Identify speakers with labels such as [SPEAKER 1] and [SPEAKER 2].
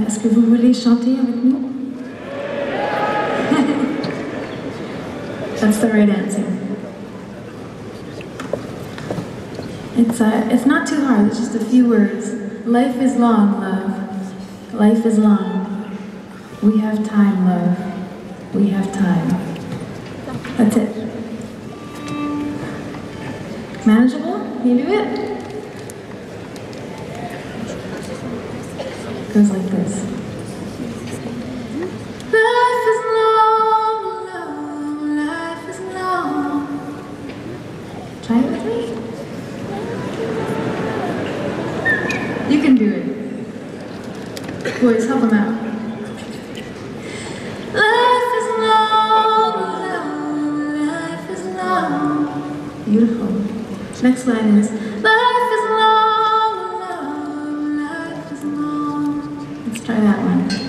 [SPEAKER 1] Est-ce que vous voulez chanter avec nous? That's the right answer. It's not too hard, it's just a few words. Life is long, love. Life is long. We have time, love. We have time. That's it. Manageable? Can you do it? Goes like this. Life is long, love. Life is long. Try it with me. You can do it. Boys, help them out. Life is long, love. Life is long. Beautiful. Next line is, life is long, love. Life is long. Let's try that one.